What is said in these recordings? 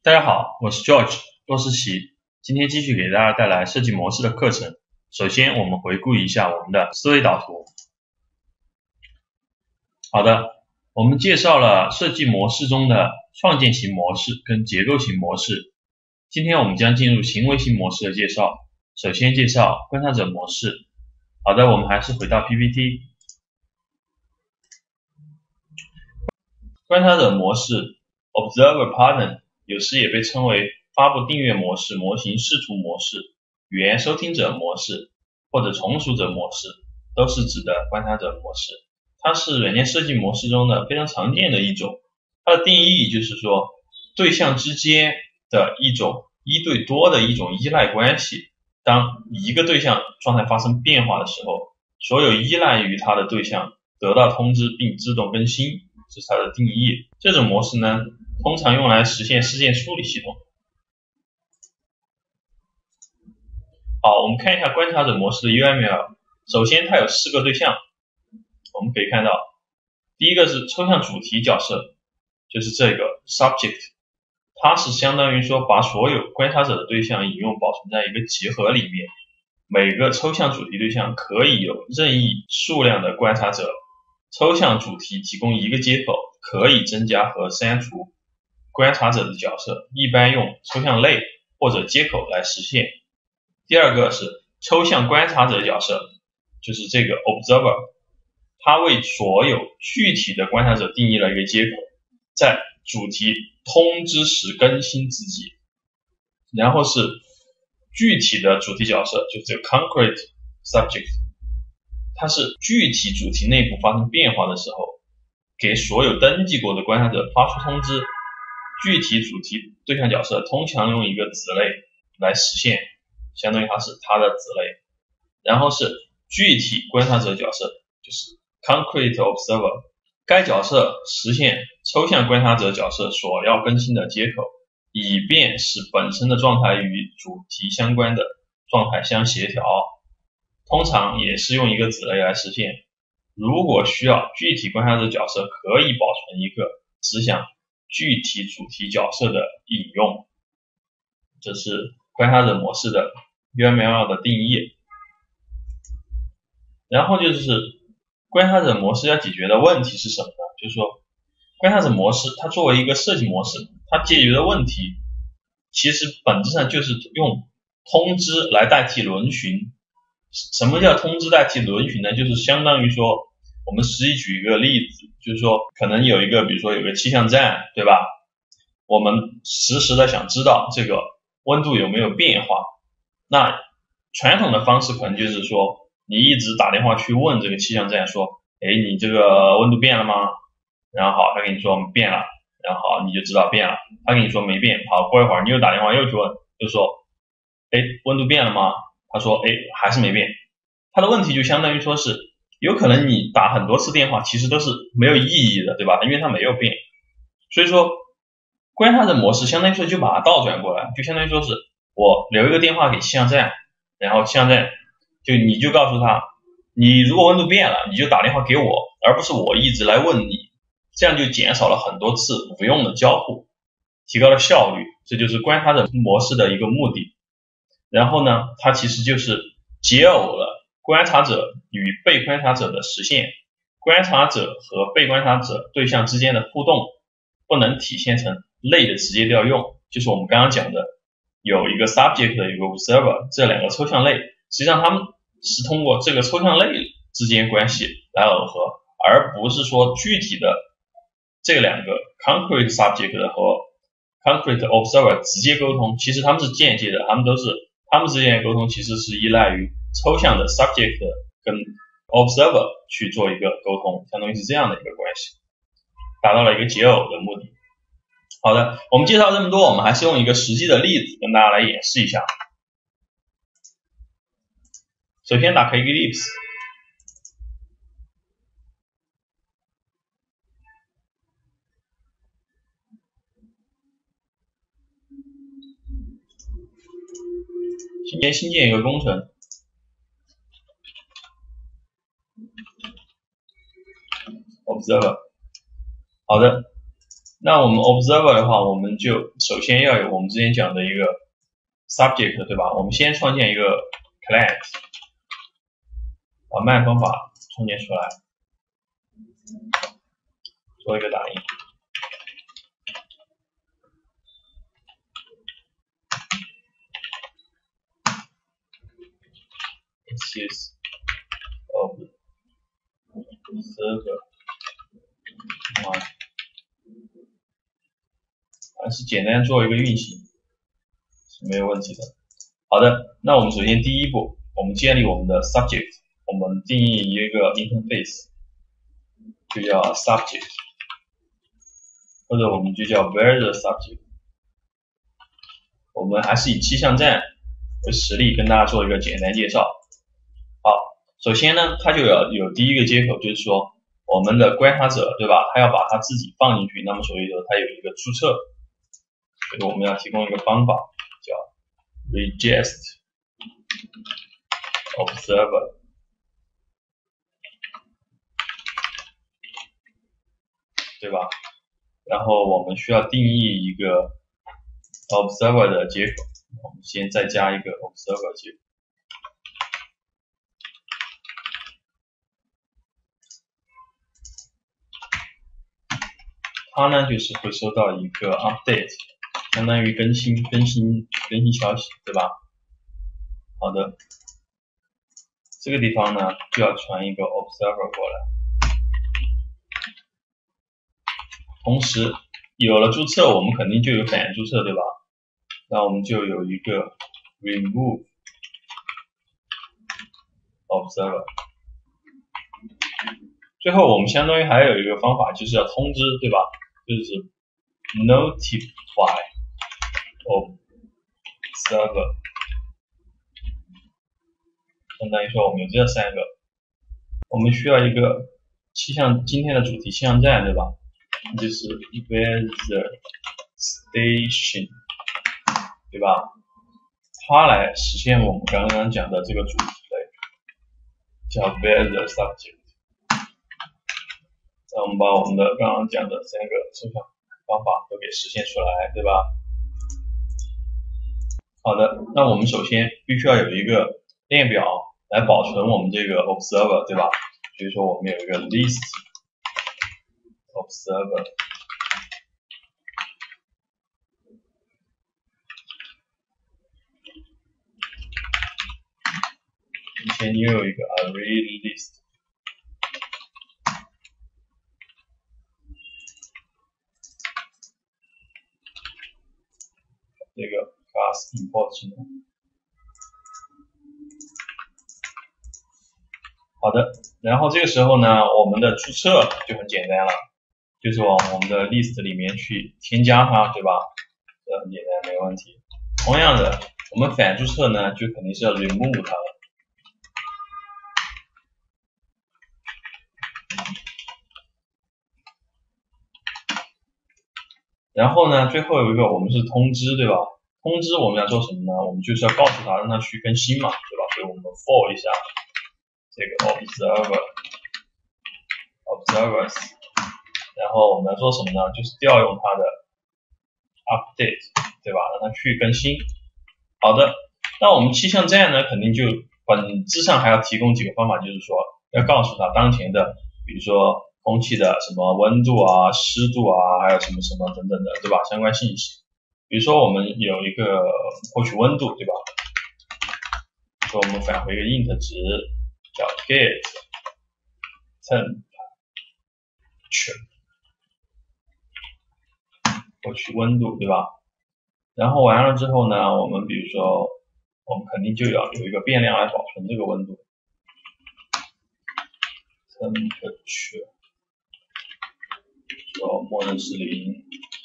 大家好，我是 George 骆思琪，今天继续给大家带来设计模式的课程。首先我们回顾一下我们的思维导图。好的，我们介绍了设计模式中的创建型模式跟结构型模式。今天我们将进入行为型模式的介绍。首先介绍观察者模式。好的，我们还是回到 PPT。观察者模式 Observer Pattern 有时也被称为发布订阅模式、模型视图模式、语言收听者模式或者从属者模式，都是指的观察者模式。它是软件设计模式中的非常常见的一种。它的定义就是说，对象之间的一种一对多的一种依赖关系。当一个对象状态发生变化的时候，所有依赖于它的对象得到通知并自动更新，这是它的定义。这种模式呢，通常用来实现事件处理系统。好，我们看一下观察者模式的 UML。首先它有4个对象，我们可以看到，第一个是抽象主题角色，就是这个 subject， 它是相当于说把所有观察者的对象引用保存在一个集合里面，每个抽象主题对象可以有任意数量的观察者，抽象主题提供一个接口，可以增加和删除观察者的角色，一般用抽象类或者接口来实现。第二个是抽象观察者角色，就是这个 observer， 它为所有具体的观察者定义了一个接口，在主题通知时更新自己。然后是具体的主题角色，就是这个 concrete subject， 它是具体主题内部发生变化的时候，给所有登记过的观察者发出通知。具体主题对象角色通常用一个子类来实现，相当于它是它的子类。然后是具体观察者角色，就是 concrete observer， 该角色实现抽象观察者角色所要更新的接口，以便使本身的状态与主题相关的状态相协调，通常也是用一个子类来实现。如果需要具体观察者角色，可以保存一个只向具体主题角色的引用。这是观察者模式的 UML 的定义。然后就是观察者模式要解决的问题是什么呢？就是说观察者模式它作为一个设计模式，它解决的问题其实本质上就是用通知来代替轮询。什么叫通知代替轮询呢？就是相当于说，我们实际举一个例子，就是说可能有一个，比如说有个气象站，对吧？我们实时的想知道这个温度有没有变化，那传统的方式可能就是说，你一直打电话去问这个气象站说，你这个温度变了吗？然后好，他跟你说变了，然后好，你就知道变了。他跟你说没变，好，过一会儿你又打电话又去问，就说，温度变了吗？他说，还是没变。他的问题就相当于说是，有可能你打很多次电话，其实都是没有意义的，对吧？因为它没有变。所以说，观察者模式相当于说就把它倒转过来，就相当于说是我留一个电话给气象站，然后气象站你就告诉他，你如果温度变了，你就打电话给我，而不是我一直来问你，这样就减少了很多次无用的交互，提高了效率。这就是观察者模式的一个目的。然后呢，它其实就是解耦了观察者与被观察者的实现，观察者和被观察者对象之间的互动不能体现成类的直接调用，就是我们刚刚讲的有一个 subject 有一个 observer 这两个抽象类，实际上他们是通过这个抽象类之间关系来耦合，而不是说具体的这两个 concrete subject 和 concrete observer 直接沟通，其实他们是间接的，他们之间的沟通其实是依赖于抽象的 subject 跟 observer 去做一个沟通，相当于是这样的一个关系，达到了一个解耦的目的。好的，我们介绍这么多，我们还是用一个实际的例子跟大家来演示一下。首先打开 Eclipse， 新建一个工程，observer， 好的， 那我们 observer 的话，我们就首先要有我们之前讲的一个 subject， 对吧？我们先创建一个 class， 把 man 方法创建出来，做一个打印。This is observer one， 还是简单做一个运行是没有问题的。好的，那我们首先第一步，我们建立我们的 subject， 我们定义一个 interface， 就叫 subject， 或者我们就叫 variable subject。我们还是以气象站为实例，跟大家做一个简单介绍。好，首先呢，它就要有第一个接口，就是说我们的观察者，对吧？他要把他自己放进去，那么所以说它有一个注册，所以我们要提供一个方法，叫 register observer， 对吧？然后我们需要定义一个 observer 的接口，我们先再加一个 observer 接口。它呢就是会收到一个 update， 相当于更新消息，对吧？好的，这个地方呢就要传一个 observer 过来。同时有了注册，我们肯定就有反注册，对吧？那我们就有一个 remove observer。最后我们相当于还有一个方法，就是要通知，对吧？就是 notify observer， 相当于说我们有这三个。我们需要一个气象，今天的主题气象站，对吧？就是 weather station， 对吧？它来实现我们刚刚讲的这个主题类，叫 weather subject。那我们把我们的刚刚讲的三个抽象方法都给实现出来，对吧？好的，那我们首先必须要有一个列表来保存我们这个 observer， 对吧？所以说我们有一个 list observer， 以前又有一个 array list。这个 class import 技能。好的，然后这个时候呢，我们的注册就很简单了，就是往我们的 list 里面去添加它，对吧？这很简单，没问题。同样的，我们反注册呢，就肯定是要 remove 它了。然后呢，最后有一个我们是通知，对吧？通知我们要做什么呢？我们就是要告诉他，让他去更新嘛，对吧？所以我们 for 一下这个 observers， 然后我们要做什么呢？就是调用它的 update， 对吧？让它去更新。好的，那我们气象站呢，肯定就本质上还要提供几个方法，就是说要告诉他当前的，比如说空气的什么温度啊、湿度啊，还有什么什么等等的，对吧？相关信息。比如说我们有一个获取温度，对吧？说我们返回一个 int 值，叫 get temperature， 获取温度，对吧？然后完了之后呢，我们比如说，我们肯定就要有一个变量来保存这个温度 temperature， 说默认是0。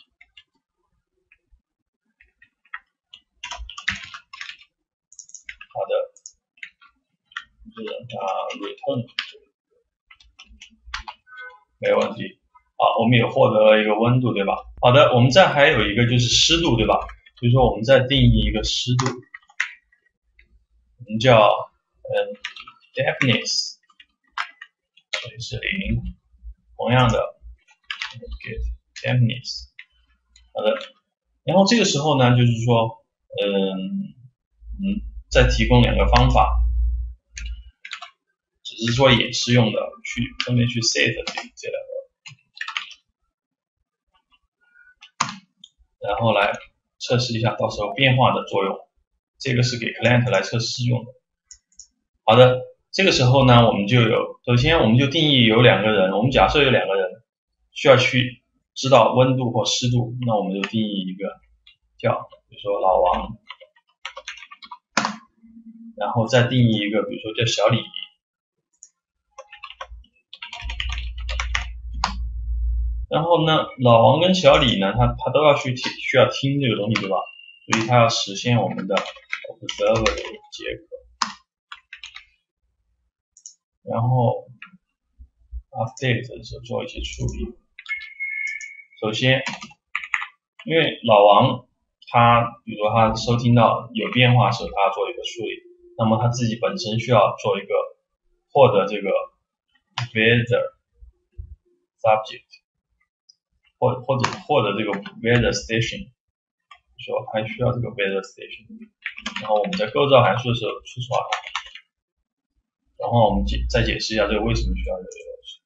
好的，就让它 return， 没有问题。好，我们也获得了一个温度，对吧？好的，我们再还有一个就是湿度，对吧？所以说我们再定义一个湿度，我们叫dampness， 所以是0。同样的 get dampness。好的，然后这个时候呢，就是说，再提供2个方法，只是说演示用的，分别去 set 这2个，然后来测试一下到时候变化的作用。这个是给 client 来测试用的。好的，这个时候呢，我们就首先我们就定义有2个人，我们假设有2个人需要去知道温度或湿度，那我们就定义一个叫，比如说老王，然后再定义一个，比如说叫小李。然后呢，老王跟小李呢，他都要需要听这个东西，对吧？所以他要实现我们的 observer 的结果，然后 update 的时候做一些处理。首先，因为老王他比如说他收听到有变化的时候，他要做一个处理，那么他自己本身需要做一个获得这个 weather subject， 或者获得这个 weather station， 说还需要这个 weather station， 然后我们在构造函数的时候出出来，然后我们再解释一下这个为什么需要这个东西。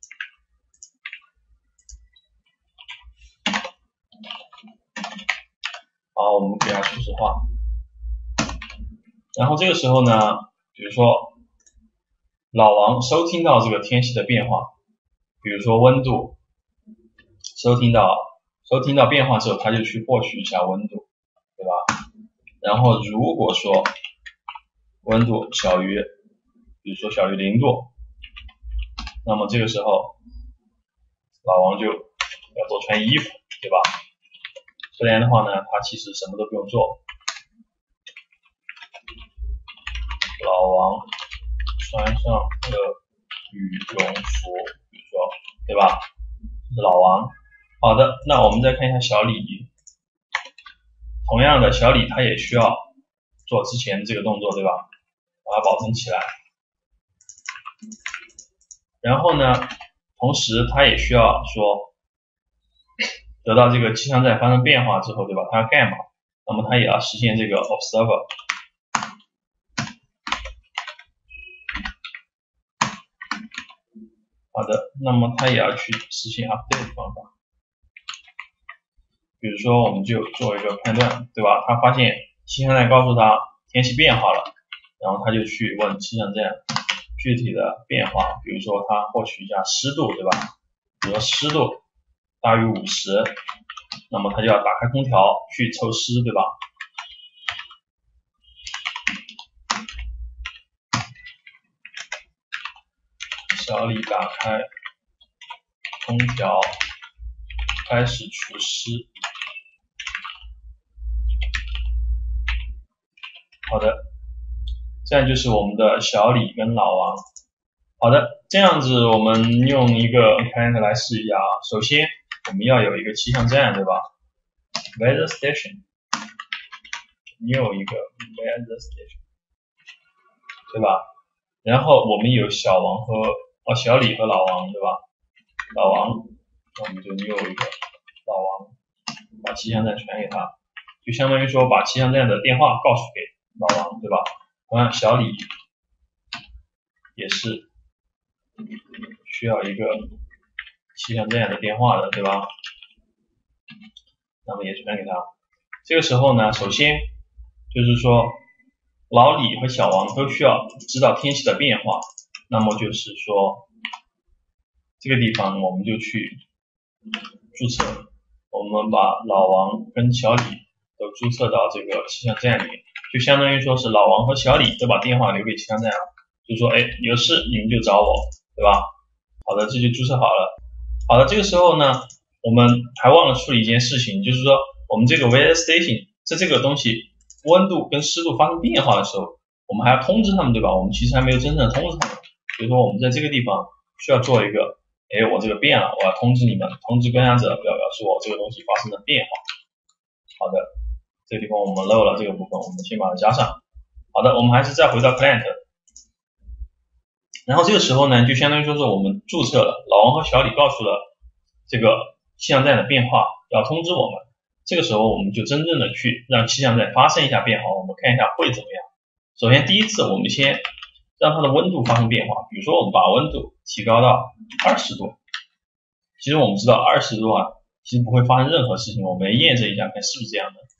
好，我们给它初始化。然后这个时候呢，比如说老王收听到这个天气的变化，比如说温度，收听到变化之后，他就去获取一下温度，对吧？然后如果说温度小于，比如说小于0度，那么这个时候老王就要多穿衣服，对吧？不然的话呢，他其实什么都不用做。老王穿上了羽绒服，比如说，对吧？这是老王。好的，那我们再看一下小李。同样的，小李他也需要做之前这个动作，对吧？把它保存起来。然后呢，同时他也需要说，得到这个气象站发生变化之后，对吧？他要干嘛？那么他也要实现这个 observer。好的，那么他也要去实现 update 方法。比如说，我们就做一个判断，对吧？他发现气象站告诉他天气变化了，然后他就去问气象站具体的变化，比如说他获取一下湿度，对吧？比如说湿度大于50，那么他就要打开空调去抽湿，对吧？小李打开空调，开始除湿。好的，这样就是我们的小李跟老王。好的，这样子我们用一个 client 来试一下啊。首先我们要有一个气象站，对吧 ？Weather station， 你有一个 weather station， 对吧？然后我们有小李和老王，对吧？老王，我们就有一个老王，把气象站传给他，就相当于说把气象站的电话告诉给老王，对吧？同样小李也是需要一个气象站的电话的，对吧？那么也传给他。这个时候呢，首先就是说老李和小王都需要知道天气的变化，那么就是说这个地方我们就去注册，我们把老王跟小李都注册到这个气象站里，就相当于说是老王和小李都把电话留给气象站了，就说有事你们就找我，对吧？好的，这就注册好了。好的，这个时候呢，我们还忘了处理一件事情，就是说我们这个 weather station 在这个东西温度跟湿度发生变化的时候，我们还要通知他们，对吧？我们其实还没有真正的通知他们，所以说我们在这个地方需要做一个，我这个变了，我要通知你们，通知观察者表示我这个东西发生了变化。好的，这个地方我们漏了这个部分，我们先把它加上。好的，我们还是再回到 client， 然后这个时候呢，就相当于说是我们注册了，老王和小李告诉了这个气象站的变化要通知我们。这个时候我们就真正的去让气象站发生一下变化，我们看一下会怎么样。首先第一次我们先让它的温度发生变化，比如说我们把温度提高到20度。其实我们知道20度啊，其实不会发生任何事情，我们验证一下看是不是这样的，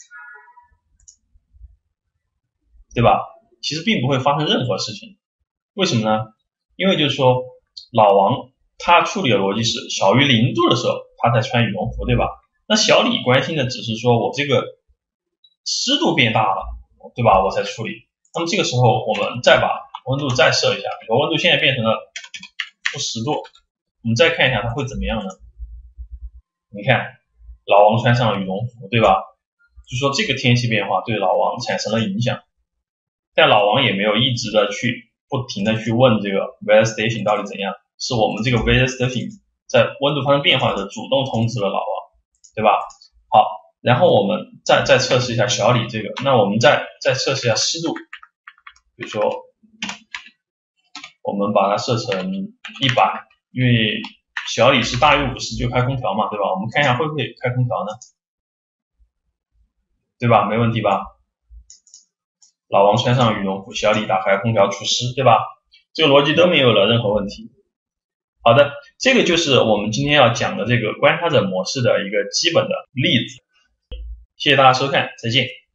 对吧？其实并不会发生任何事情。为什么呢？因为就是说老王他处理的逻辑是小于0度的时候他才穿羽绒服，对吧？那小李关心的只是说我这个湿度变大了，对吧？我才处理。那么这个时候我们再把温度再设一下，比如温度现在变成了-10度，我们再看一下它会怎么样呢？你看老王穿上了羽绒服，对吧？就说这个天气变化对老王产生了影响，但老王也没有一直的不停的去问这个 weather station 到底怎样，是我们这个 weather station 在温度发生变化的时候主动通知了老王，对吧？好，然后我们再测试一下小李这个，那我们再测试一下湿度，比如说我们把它设成100，因为小李是大于50就开空调嘛，对吧？我们看一下会不会开空调呢？对吧？没问题吧？老王穿上羽绒服，小李打开空调除湿，对吧？这个逻辑都没有了任何问题。好的，这个就是我们今天要讲的这个观察者模式的一个基本的例子。谢谢大家收看，再见。